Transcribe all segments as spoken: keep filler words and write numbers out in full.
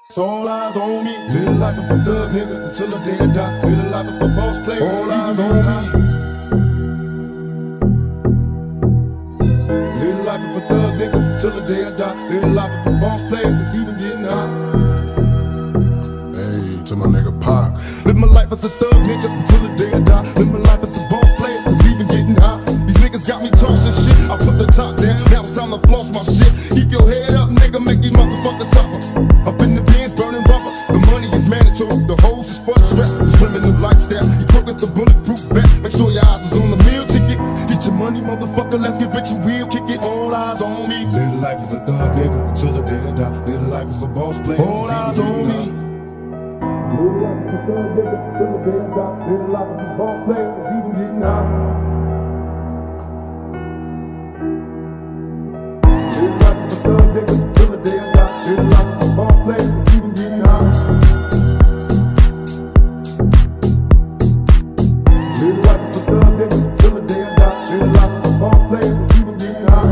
It's all eyes on me. Live the life of a thug nigga until the day I die. Live the life of a boss player. All eyes on me. Live the life of a thug nigga until the day I die. Live the life of a boss player. It's even getting hot. Hey, to my nigga Pac. Live my life as a thug nigga until the day I die. Live my life as a boss player. It's even getting hot. These niggas got me tossing shit. I put the top down. Now it's time to floss my shit. Keep your head up, nigga. Make these motherfuckers suffer. Up in the bins, burning rubber. The money is mandatory. The hose is for the stress. It's criminal lifestyle. You cook with the bulletproof vest. Make sure your eyes is on the meal ticket. Get your money, motherfucker. Let's get rich and real. Kick it. All eyes on me. Live the life as a thug nigga until the day I die. Live the life as a boss player. All eyes on me. Live the life as a thug nigga until the day I die. Live the life as a boss player. It's even getting hot. Live the life as a thug nigga until the day I die. Live the life as a boss player. It's even getting hot. Live the life as a thug nigga until the day I die. Live the life as a boss player. It's even getting hot.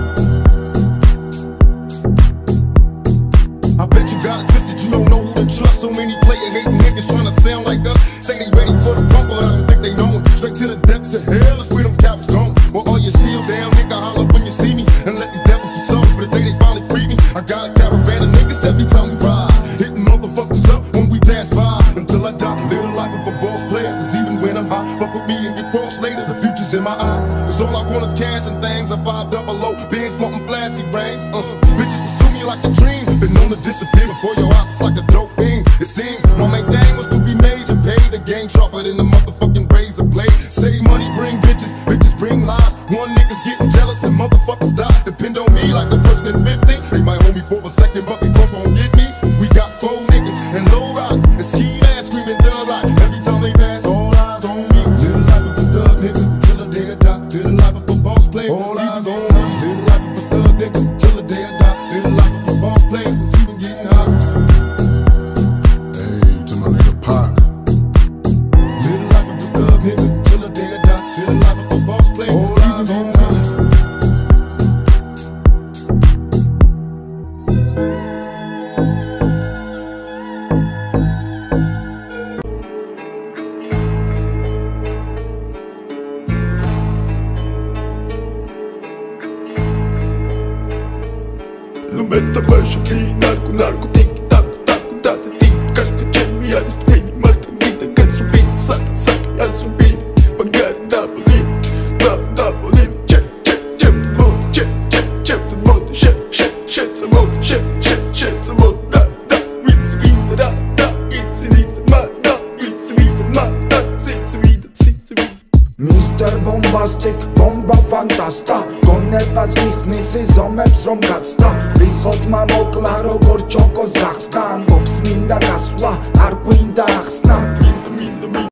I bet you got it twisted. You don't know who to trust. So many player hating niggas trying to sound like us. Say they ready for the funk, but I don't think they know it. Straight to the depths of hell is where them cowards going. Well, all your shield down, nigga, holler when you see me. And let these devils be sorry for the day they finally free me. I got a caravan of niggas every time we ride. Hitting motherfuckers up when we pass by. Until I die, live the life of a boss player. Cause even when I'm high, fuck with me and get crossed later. The future's in my eyes. Cause all I want is cash and things. I five double O, being smoking flashy rings. Uh, bitches pursue me like a dream. Been known to disappear before your eyes like a dope fiend. It seems my main thing was to be major. Pay the game sharper than the motherfucking razor blade. Save money, bring bitches, bitches bring lies. One nigga's getting jealous and motherfuckers die. Depend on me like the first and fifty. They might hold me for a second, but they both won't get me. We got four niggas and low riders and ski ass screaming thug life. Every time they pass, all eyes on me. Live the life of a thug nigga till the day I die. Live the life of a boss player. All eyes on me. Live the life of a thug nigga till the day I die. Live the life of a boss player. It's even getting hot. Hey, to my nigga Pac. Live the life of a thug nigga till the day I die. Live the life of a boss player. All eyes on me. No metaverso vi narko, narko, tik, tak, tak, date, tik, kako ciemni, ja jest trini, martwy, widzę, kad zrobili, sak, sak, ja zrobili, bagary na bolin, na, na bolin, ciep, ciep, ciep, ten młody, ciep, ciep, ciep, ten młody, siep, siep, siep, za młody, siep, siep, siep, za młody, da, da, nic winda, da, da, nic winda, ma, da, nic winda, ma, da, nic winda, nic winda. Mister Bombastic, bomba fantasta გონებას გიხსნის ზომებს რომ გაცდა რიხოთ მამოკლა როგორ ჩოკოს გახსნა ამბობს მინდა გასვლა არ გვინდა ახსნა მინდა მინდა მინდა